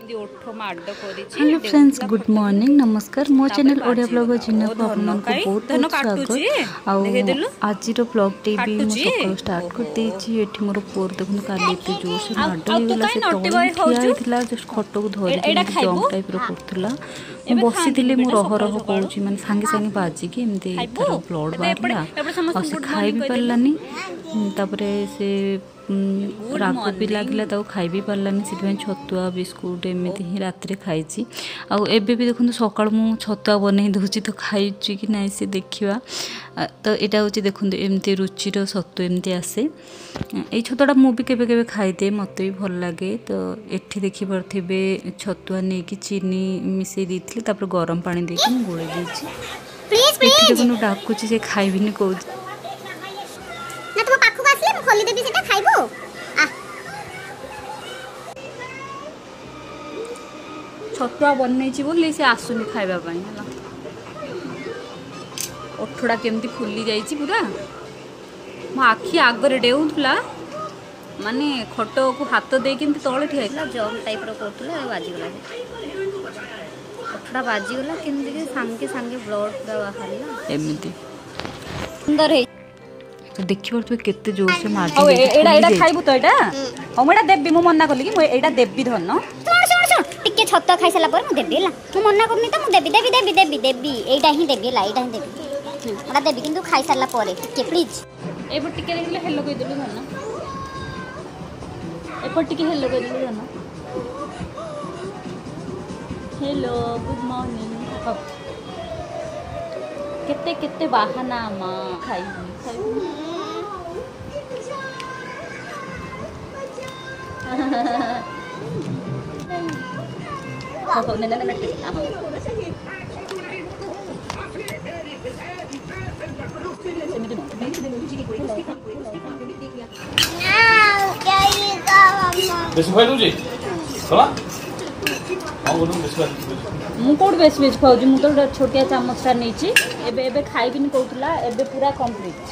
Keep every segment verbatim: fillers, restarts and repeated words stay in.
Hello friends good morning नमस्कार मो channel Odia blog जीना को आप मन को बहुत बहुत स्वागत आउ आज ब्लॉग टी भी मो सकाळ स्टार्ट कर देछि एठी मोर पोर देखु काली एते जोर से माड हो गेला से तळे ठिया हितला जस्ट खट्टो को धरि के जंप टाइप रो करथला मु बसी दिले मु रह रह कहूची माने संगे संगे बाजी के एमते तार ब्लड बाहरला और से खाई भी पारलानी तापरे से राग भी लगे खाई भी पारानी से छतुआ बिस्कुट एमती ही रात खाई आउ एबे भी देखो सका मु छतुआ बनई दूसरी तो खाई कि ना सी देखा तो यहाँ हूँ देखो एमती रुचिर सत्तु एमती आसे ये छतुआ मुझे केवे केवे खाईदे मत भी भल लगे तो ये देखिपे छतुआ नहीं कि चीनी मिसई दी गरम पानी देके गोले देखो डाकुची से खाइबी कौन खोली देबी सेटा खाइबो आ छतुआ बनई छी बोली से आसुनी खाइबा पई हला ओठड़ा केमती फुली जाई छी पूरा मो आखी आगरे डेउथला माने खटो को हाथ दे केमती तळे ठियाइला जम टाइप रो करथुला बाजी गला ओठड़ा बाजी गला केमती के संगे संगे ब्लड पूरा बाहरला एमती सुंदर है तो देखि परथु केते जोर से मार दे एडा एडा खाइबु तो एडा हम एडा देबी मु मन्ना करली कि मु एडा देबी धन सुन सुन सुन टिके छत्ता खाइ सला पर मु देबी ला मु मन्ना करनी त मु देबी देबी देबी देबी देबी एडा ही देबी ला एडा ही देबी एडा देबी किंतु खाइ सला परे टिके प्लीज एबो टिके देखले हेलो कहि देलु धन एपो टिके हेलो कहि देलु धन हेलो गुड मॉर्निंग केते केते बाहाना मा खाइ खाइ ना ना ना बेसी खाइ दउजी होला हां बोलू बेसी मु कोड बेसी बेसी खाउजी मु तो छोटिया चामच ता नैची एबे एबे खाइबिन कहउतला एबे पूरा कंप्लीट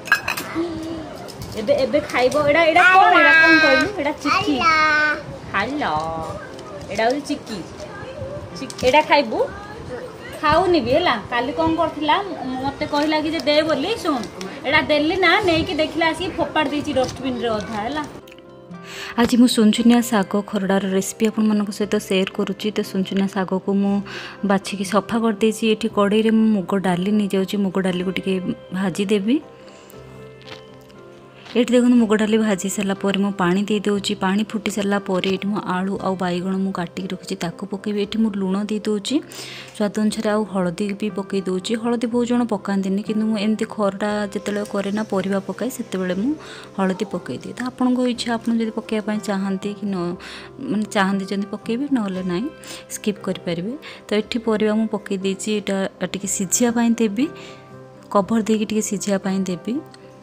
एबे एबे खाइबो एडा एडा कोन एडा कोन कहलु एडा चिक्की हेलो एडा हो चिक्की चिक एडा खाइबू खाऊनी भी है काली कौन करथिला मते कहला कि जे दे बोली सुन एडा देली ना नहीं कि देखला आसी फोपाड़ देची डस्टबिन रे अधा है आज मु सुनचुनिया साग खरडार रेसिपी आपण मानक सहित शेयर करुच्ची तो सुनचुनिया साग को मु बाछिकी सफा कर देछि एठी कड़ई रे मुग डाली नि जाउची मुग डाली को टिके भाजी देबी ये देखो मुग डाली भाजी सारापर मु पानी दे दूची पानी फुटी सारापर ये आलू आउ बैगण मु काटिकी रखी पकेबी ये मुझे लुण दे दूची स्वाद अनुसार आउ हलदी भी पकई दूची हलदी बहुत जन पकाती कि एमती खरटा जिते करे ना परिवा पकाए से हलदी पकई दिए तो आपको इच्छा आप पकड़ा चाहती कि न मैंने चाहती जब पकेबी ना ना स्किप करें तो ये परिवा मु पकई देची यहाँ टी सीझापी देवी कभर देकी सीझापी देवी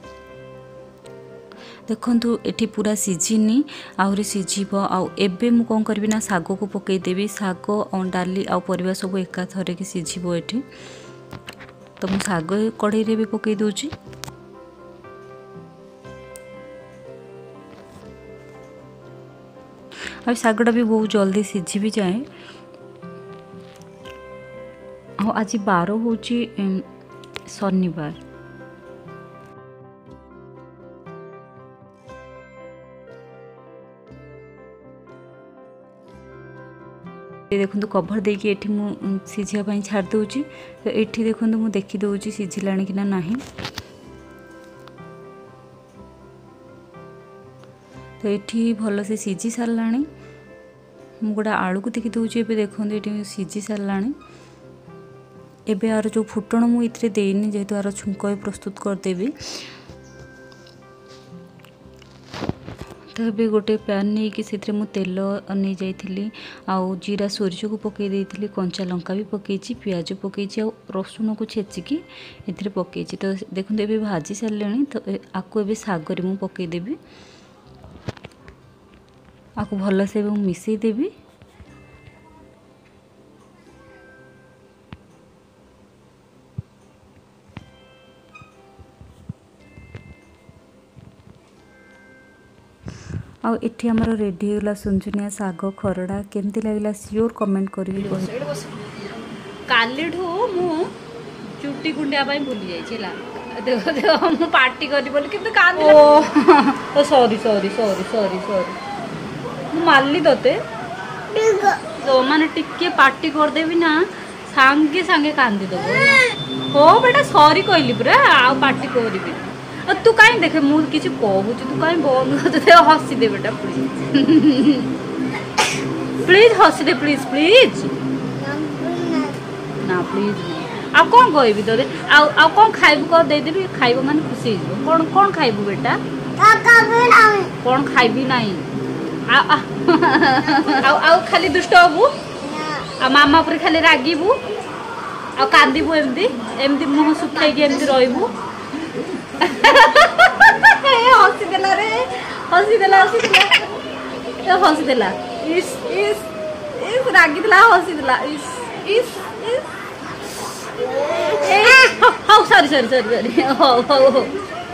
देखंतु एठी पूरा सीझिनी आउरी सीझिब आउ एबे मु कोन करबी ना सागो को पकई देबी सागो और डाली आउ परिवा सब एका थरे के सीझिब एठी तो मु सागो कढ़ई रे भी पकई दोची आ सागडा भी बहुत जल्दी सीझी भी जाए आ आज बार होची शनिवार देखो कभर देकी एठी मु सीझिया छाड़ दूची तो एठी देखो मु देखी दूची सीझिलाणी कि ना नहीं तो एठी भल से सीझी साराणी मु गोटा आलू को देखी दूची एबे देखो एठी सीझी साराणी एबे आर जो फुटण मु इतरे देनी जेहेतु आर छुंक प्रस्तुत कर देबी तो ये गोटे पैन नहीं कि से तेल नहीं जाइली आउ जीरा सोरिष को पकई देती कंचा लंका भी पकई पियाज पकई रसुण को छेचिकी ए पकई तो देखो ये भाजी सारे तो आपको ये सागर मु पकईदेवी आपको भल से मिसईदेवी आउ एठी हमर रेडी होला सुनचुनिया साग खरड़ा केमती लागला सियोर कमेंट करी कालीठू मु चुट्टी कुंडिया पाई भूली जाई छिला देखो देखो मु पार्टी करी बोली किंतु कान ओ sorry sorry sorry sorry sorry मु मारली तोते तो माने टिके पार्टी कर देबी ना सांगे सांगे कांदी दबो हो बेटा सॉरी कहली पूरा आ पार्टी करबी तू कहीं देखे मु किसी कहूँ तू कहीं बंद कर हसी दे बेटा प्लीज प्लीज हसी दे प्लीज प्लीज ना प्लीज आ कौन कहबी तो आ कौन खाइबू कह दे देबी खाइबो माने खुशी हो कौन कौन खाइबू बेटा कौन खाइबी नहीं आ आ आ खाली दुष्ट हबू आ मामा पर खाली रागीबू आ कांदीबू एमदी एमदी मुह सुखाई के एमदी रहबू हसी देला रे हसी देला हसी देला हसी देला इस इस इस रागी देला हसी देला इस इस इस हाउ सॉरी सॉरी सॉरी हो हो हो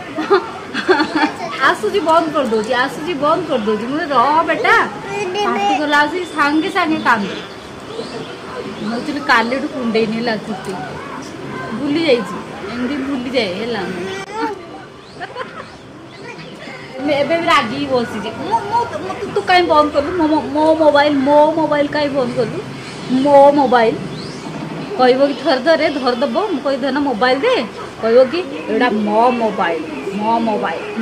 आसुजी बंद कर दोजी आसुजी बंद कर दोजी मुझे रह बेटा पार्टी गला आसी सांगे सांगे काम मुझे काले टू कुंडे नहीं ला चुट्टी भूली जाई छी एंदी भूली जाए हेला मैं एबे रागी बसी जे मो मो तू काई बंद करलु मो मोबाइल मो मोबाइल काई बंद करलु मो मोबाइल कहबो कि थर धरे धर दबो मु कहि देना मोबाइल दे कहबो कि एडा मो मोबाइल मो मोबाइल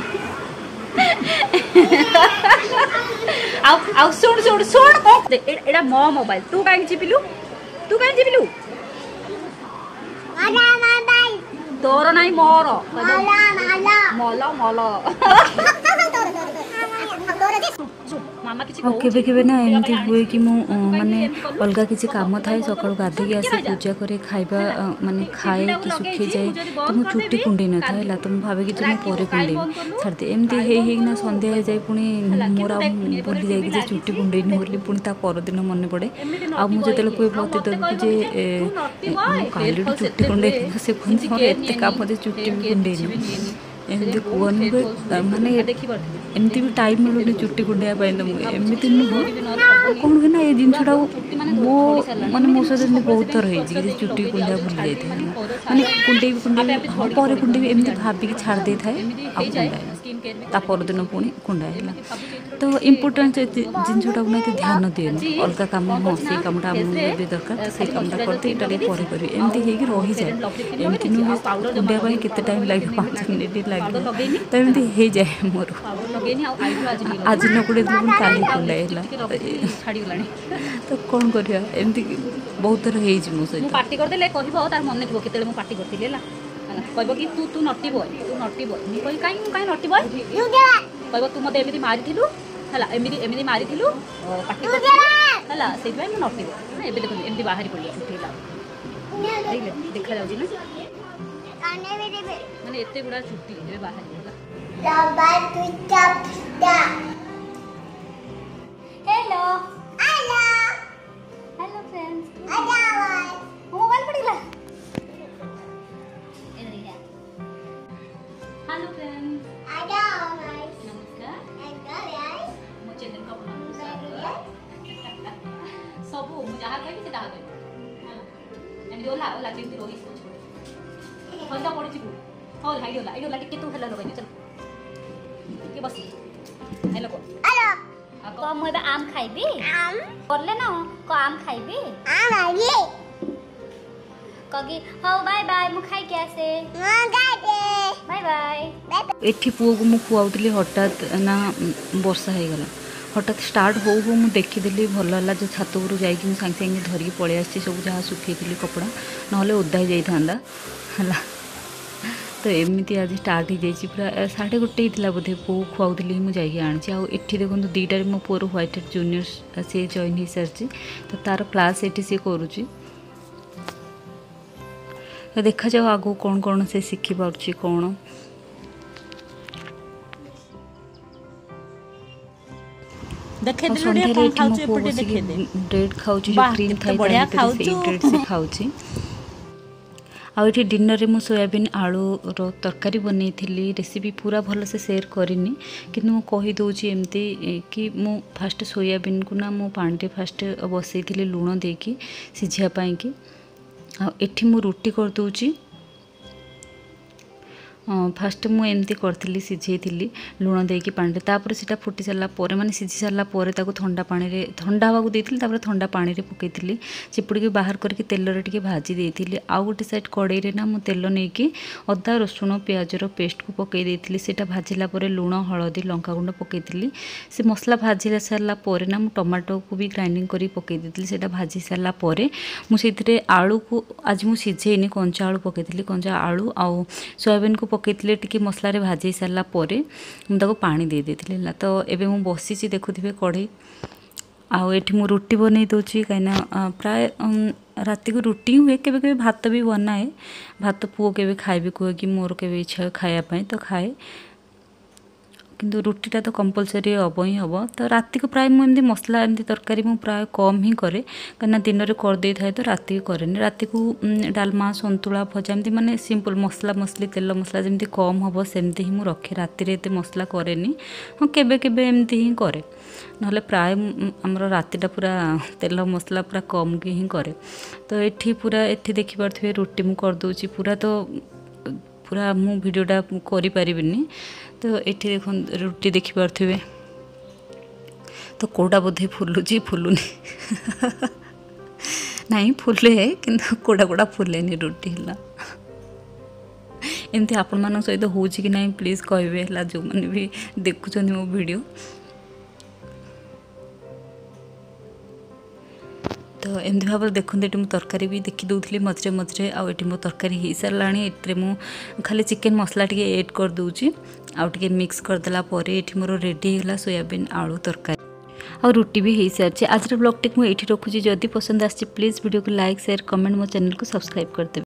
आउ आउ सुन सुन सुन को एडा मो मोबाइल तू काई चिपिलु तू काई चिपिलु माला मोबाइल तोर नहीं मोर माला माला माला और केबे केबे ना एमती हुए कि मु माने अलगा किसी काम थाए सकाळ गाधे के आसे पूजा करे खाइबा माने खाए कि सुखी जाए तो मु चुट्टी कुंडे न थाए ला तुम भाबे कि तुम परे कुंडे छाड़ते एमती हे हे ना संध्या जाए पुनी मोरा भूली जाए कि जे चुट्टी कुंडे नि होली पुनी ता पर दिन मन पड़े आ मु जतले कोई बते तो जे काली चुट्टी कुंडे से पुनी और एते काम दे चुट्टी कुंडे एमती कुवन माने एमती भी टाइम मिलूनी चुट्टी कुंडिया एमती नुह कौन कि ना ये जिनटा मो माने मो सहित बहुत थर हो चुट्टी कुंडिया भूली जाए माने कुंडे कुंडे पर कुंडे भी एमती भाविकी छाड़ दे था आ कुंडा परदिन पुणी कुंडा है तो इम्पोर्टाट जिनटा ना ध्यान दिए अलग कम हाँ से कमटा आम दरकार से कमटा करते यहाँ पर करेंगे एमती हो रही जाए एमती नुह कुंडिया के टाइम लगे पाँच मिनिट लगे तो एमती हो जाए मोर आज न कुड़े दिन काली कुंडा तो कौन कर एमती बहुत थर हो सहित पार्टी करदे कहबो तार मन थो केते मु पार्टी करथिले ला कहबो कि तू तू नटी बॉय तू नटी बॉय मु कहि काई काई नटी बॉय कहबो तू मते एमिति मारिथिलु हला एमिति एमिति मारिथिलु पार्टी करथिलु हला सेइ भाई मु नटी बॉय एबे देखो एमिति बाहरी पड़िया उठेला देखले देखा जाउजी ना काने बे देबे माने एते गुडा छुट्टी एबे बाहरी होला बाबा तू चपटा हेलो हेलो हेलो फ्रेंड्स आजा मोबाइल पड़ीला हेलो फ्रेंड्स आजा नमस्कार नमस्कार मो चैनल का स्वागत सब मु जहा कहि से जहा कहि एम ओला ओला केमती रोही को छोड़ फंदा पड़ी छी हो हाइड ओला हाइड ओला टिके तू हेलो लगे चल के बस हेलो को हेलो को मु एबे आम खाइबी आम करले ना को आम खाइबी आम आइए कगी हो बाय बाय मु खाइ के आसे हां गाते बाय बाय एठी पुओ को मु खुआउतली हठात ना वर्षा हो गला हठात स्टार्ट हो हो मु देखीदेली भल है जो छात उपरू जाकि सांगे सांगे धरिकी पलि आसी सब जहाँ सुखी कपड़ा ना ओदा ही जाता है तो एमती आज स्टार्ट हो जाए पूरा साढ़े गोटे होता बोधे पो खुआली मुझे आनी आठी देखो दुईटार मो पुअर व्हाइट हेड जूनियर सी जॉइन हो सारी तो तार क्लास ये सी करुच्ची तो देखा जाओ आगो कौन कौन से शिखी पार्ची कौन देखे दे कौन खाउछु एपटे देखे दे ब्रेड खाउछु जो क्रीम थाई बढ़िया खाउछु ब्रेड से खाउछि आउ ये डिनर में सोयाबीन आलू रो तरकारी बनई थी रेसिपी पूरा भल से शेयर करनी कि मुझे एमती कि मु फास्ट सोयाबीन को ना मु पानी फास्ट बसई थी लुण देकी सिझापाई कि आठी मु रुटी करदूची फास्ट मुझे एमती करी सिझे लुण देकी पानी तापर सीटा फुटी सारापर माने सिझी सारापर ठंडा पानी रे ठंडा हवा देती ठंडा पानी रे पकई चिपुड़ी बाहर करके तेल रे भाजी देती आउ गोटे साइड कड़े ना मु तेल नहीं अदा रसुण प्याजर पेस्ट को पकई देती से भाजिला लुण हलदी लंका गुंड पकई से मसला भाजी सारापर ना मु टमाटो को भी ग्राइंडिंग कर पकई देती से भाजी सारापर मुझे आलू को आज मुझे सिझेनी कंचा आलू पकई कंचा आलू आउ सोयाबीन को पकई टी मसला रे भाजी सारापर मुझे पानी दे देती है तो एबे मु बसी देखुवे कढ़ई आउ एठी मु रुटी बनै दूची कहीं प्राय राति को रुटी हुए केबे केबे भात भी बनाए भात पुओ केबे खाए कहे कि मोर केबे इच्छा खायापाई तो खाए किंतु रुटीटा तो कंपलसरी हम ही हम तो राति को प्राय मुझे मसला एमती तरकारी मु प्राय कम ही करे कहीं दिन में करदे थाए तो राति को करेनि राति को डालमा संतुला भजा एमती माने सिंपल मसला मसली तेल मसला जमी कम हम सेमती ही मुझे रखे राति एत मसला कैनि हाँ केबे केबे एमती ही करे ना प्राय आमर रातिटा पूरा तेल मसला पूरा कम की ही करे तो ये पूरा ये देखिपे रुटी मु करदे पूरा तो पूरा मु वीडियोटा करें तो ये देख रुटी देखिपे तो कोड़ा बोधे फुलुची फुलुनी नहीं फुले किंतु कोड़ा कोड़ा फुलेनी रुटी है एमती आपण मान सहित हो कि ना प्लीज कहे है जो मैंने भी देखुं मो वीडियो तो एमती भाव देखते ये मुझे तरकारी भी देखी दूसरी मझे मझे आठ मो तरकारी हो सारा ये मुझे खाली चिकेन मसला टी एड कर दूची आउे मिक्स करदेला ये मोर रेडी है सोयाबीन आलू तरकारी आ रुटी भी हो सारी आज ब्लॉग टी मुझे रखुची जदि पसंद आसी प्लीज वीडियो को लाइक शेयर कमेंट मो चैनल को सब्सक्राइब करदे।